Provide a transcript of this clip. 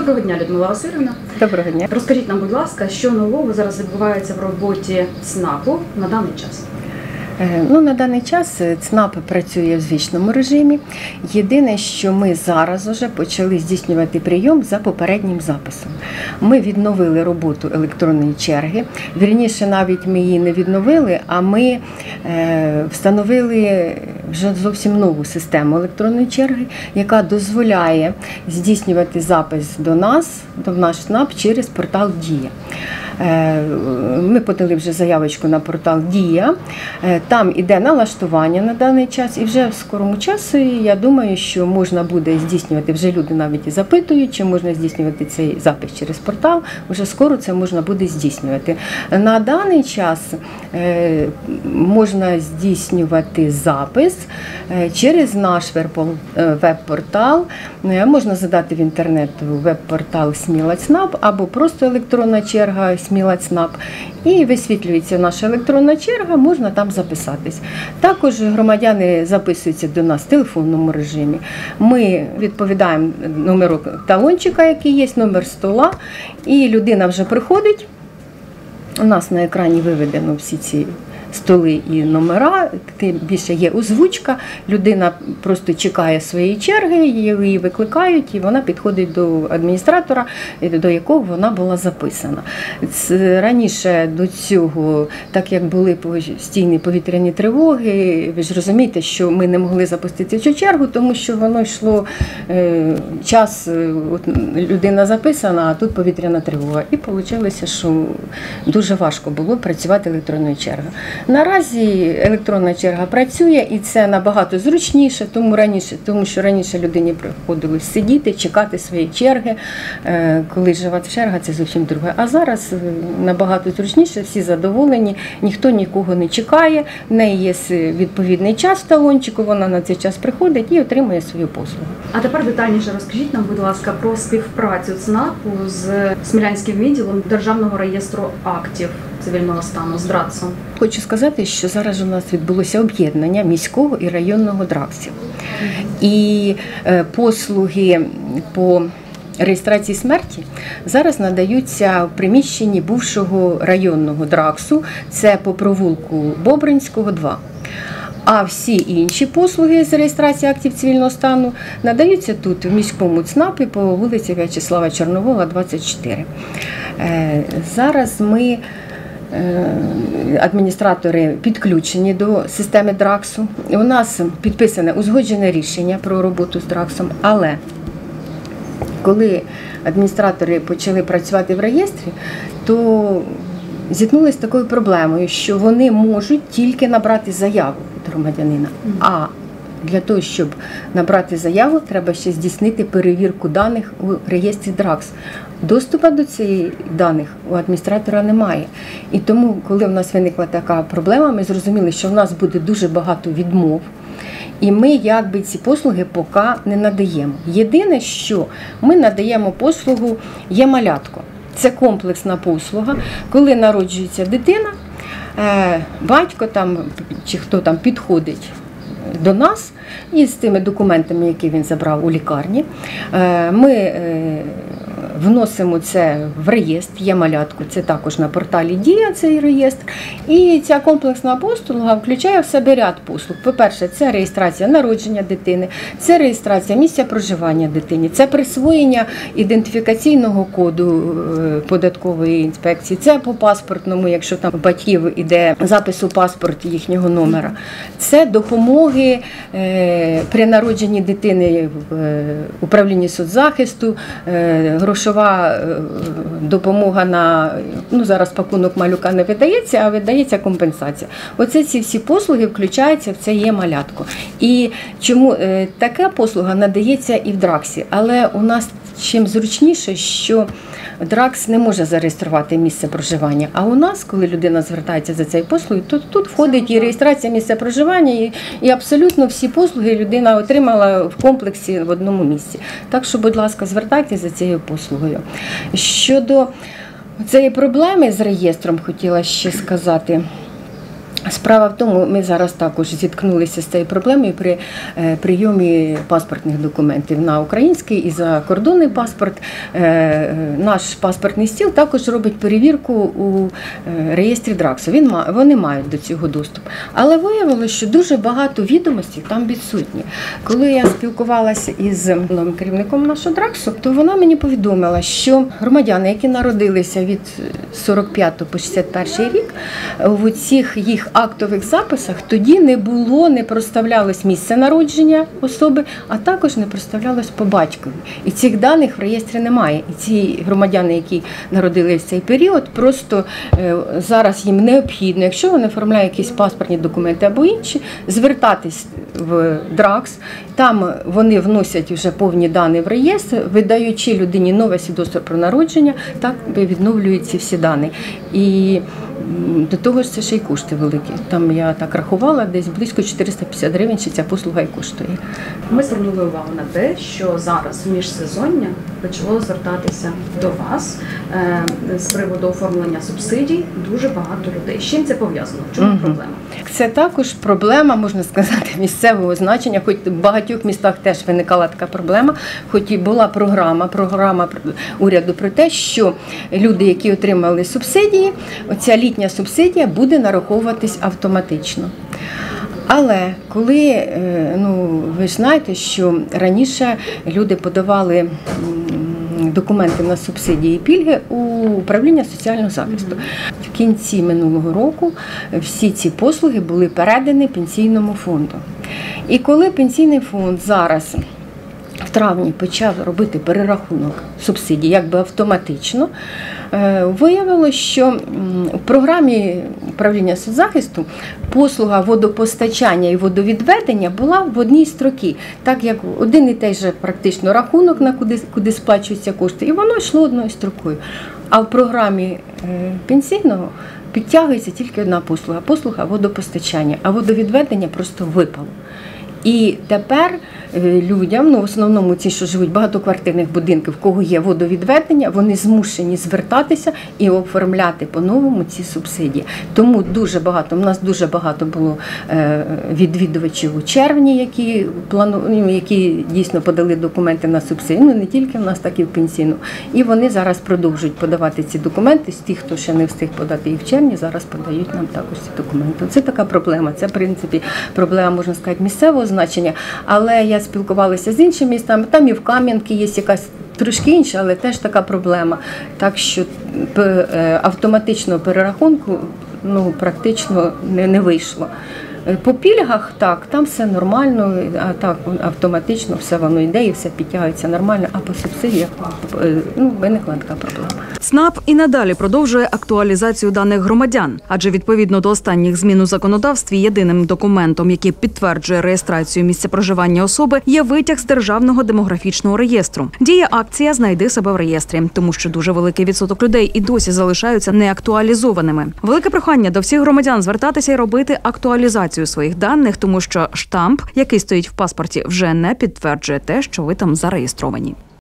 Доброго дня, Людмила Васильівна. Доброго дня. Розкажіть нам, будь ласка, що нового зараз відбувається в роботі ЦНАПу на даний час? На даний час ЦНАП працює в звичному режимі. Єдине, що ми зараз вже почали здійснювати прийом за попереднім записом. Ми відновили роботу електронної черги. Вірніше, навіть ми її не відновили, а ми встановили вже зовсім нову систему електронної черги, яка дозволяє здійснювати запис до нас, до наш ЦНАП через портал «Дія». Ми подали вже заявочку на портал «Дія». Там іде налаштування на даний час, і вже в скорому часі, я думаю, що можна буде здійснювати, вже люди навіть і запитують, чи можна здійснювати цей запис через портал, вже скоро це можна буде здійснювати. На даний час можна здійснювати запис через наш веб-портал, можна задати в інтернет веб-портал «Сміла ЦНАП» або просто електронна черга «Сміла ЦНАП», і висвітлюється наша електронна черга, можна там записатись. Також громадяни записуються до нас в телефонному режимі. Ми відповідаємо номеру талончика, який є, номер стола, і людина вже приходить. У нас на екрані виведено всі ці столи і номера, тим більше є озвучка, людина просто чекає своєї черги, її викликають, і вона підходить до адміністратора, до якого вона була записана. Раніше до цього, так як були постійні повітряні тривоги, ви ж розумієте, що ми не могли запустити цю чергу, тому що воно йшло час, людина записана, а тут повітряна тривога. І вийшло, що дуже важко було працювати електронною чергою. Наразі електронна черга працює, і це набагато зручніше, тому що раніше людині приходилось сидіти, чекати своєї черги. Коли жива черга, це зовсім друге. А зараз набагато зручніше, всі задоволені, ніхто нікого не чекає, в неї є відповідний час в талончику, вона на цей час приходить і отримує свою послугу. А тепер детальніше розкажіть нам, будь ласка, про співпрацю ЦНАПу з Смілянським відділом Державного реєстру актів цивільного стану з ДРАЦом. Хочу сказати, що зараз у нас відбулося об'єднання міського і районного ДРАЦів. І послуги по реєстрації смерті зараз надаються в приміщенні бувшого районного ДРАЦу, це по провулку Бобринського, 2. А всі інші послуги з реєстрації актів цивільного стану надаються тут, в міському ЦНАПі, по вулиці В'ячеслава Чорновола, 24. Зараз ми, адміністратори, підключені до системи ДРАЦу. У нас підписане узгоджене рішення про роботу з ДРАЦом, але коли адміністратори почали працювати в реєстрі, то зіткнулися з такою проблемою, що вони можуть тільки набрати заяву від громадянина. А для того, щоб набрати заяву, треба ще здійснити перевірку даних у реєстрі ДРАЦ. Доступу до цих даних у адміністратора немає. І тому, коли в нас виникла така проблема, ми зрозуміли, що в нас буде дуже багато відмов. І ми якби ці послуги поки не надаємо. Єдине, що ми надаємо послугу «Є-малятко». Це комплексна послуга, коли народжується дитина, батько там, чи хто там підходить до нас із тими документами, які він забрав у лікарні. Ми вносимо це в реєстр «Є-малятко», це також на порталі «Дія» цей реєстр. І ця комплексна послуга включає в себе ряд послуг. По-перше, це реєстрація народження дитини, це реєстрація місця проживання дитини, це присвоєння ідентифікаційного коду податкової інспекції, це по паспортному, якщо там у батьків іде запис у паспорт їхнього номера, це допомоги при народженні дитини в управлінні соцзахисту, грошова допомога на, зараз пакунок малюка не видається, а видається компенсація. Оце ці всі послуги включаються в це «Є-малятко». І чому така послуга надається і в ДРАЦі, але у нас чим зручніше, що ДРАЦ не може зареєструвати місце проживання, а у нас, коли людина звертається за цією послугою, то тут входить і реєстрація місця проживання, і абсолютно всі послуги людина отримала в комплексі в одному місці. Так що, будь ласка, звертайтеся за цією послугою. Щодо цієї проблеми з реєстром, хотіла ще сказати, Справа в тому, ми зараз також зіткнулися з цією проблемою при прийомі паспортних документів на український і закордонний паспорт. Наш паспортний стіл також робить перевірку у реєстрі драксу. Вони мають до цього доступ. Але виявилося, що дуже багато відомостей там відсутні. Коли я спілкувалася із новим керівником нашого драксу, то вона мені повідомила, що громадяни, які народилися від 45 по 61 рік, в цих їх актових записах тоді не проставлялось місце народження особи, а також не проставлялось по батькові. І цих даних в реєстрі немає. І ці громадяни, які народилися в цей період, просто зараз їм необхідно, якщо вони оформляють якісь паспортні документи або інші, звертатись в дракс. Там вони вносять вже повні дані в реєстр, видаючи людині нове свідоцтво про народження, так відновлюються всі дані. І до того ж це ще й кошти великі. Там я так рахувала, десь близько 450 гривень ще ця послуга і коштує. Ми звернули увагу на те, що зараз в міжсезоння почало звертатися до вас з приводу оформлення субсидій дуже багато людей. З чим це пов'язано? В чому проблема? Це також проблема, можна сказати, місцевого значення. Хоч в багатьох містах теж виникала така проблема, хоч і була програма уряду про те, що люди, які отримали субсидії, оця літня субсидія буде нараховуватись автоматично. Але коли, ви ж знаєте, що раніше люди подавали документи на субсидії і пільги у управління соціального захисту. В кінці минулого року всі ці послуги були передані Пенсійному фонду. І коли Пенсійний фонд зараз в травні почав робити перерахунок субсидій якби автоматично, виявилося, що в програмі управління соцзахисту послуга водопостачання і водовідведення була в одній строці, так як один і той же практично рахунок, на куди сплачуються кошти, і воно йшло одною строкою. А в програмі пенсійного підтягується тільки одна послуга – послуга водопостачання, а водовідведення просто випало. І тепер людям, в основному ті, що живуть в багатоквартирних будинках, в кого є водовідведення, вони змушені звертатися і оформляти по-новому ці субсидії. Тому у нас дуже багато було відвідувачів у червні, які дійсно подали документи на субсидію. Не тільки в нас, так і в пенсійну. І вони зараз продовжують подавати ці документи. З тих, хто ще не встиг подати їх в червні, зараз подають нам також ці документи. Це така проблема. Це, в принципі, проблема, можна сказати, місцевого значення. Але я спілкувалася з іншими містами, там і в Кам'янці є якась трошки інша, але теж така проблема. Так що автоматичного перерахунку практично не вийшло. По пільгах, так, там все нормально, а так автоматично все воно йде і все підтягується нормально, а по субсидіях виникла така проблема. ЦНАП і надалі продовжує актуалізацію даних громадян, адже відповідно до останніх змін у законодавстві єдиним документом, який підтверджує реєстрацію місця проживання особи, є витяг з Державного демографічного реєстру. Діє акція «Знайди себе в реєстрі», тому що дуже великий відсоток людей і досі залишаються неактуалізованими. Велике прохання до всіх громадян звертатися і робити актуалізацію своїх даних, тому що штамп, який стоїть в паспорті, вже не підтверджує те, що ви там зареєстровані.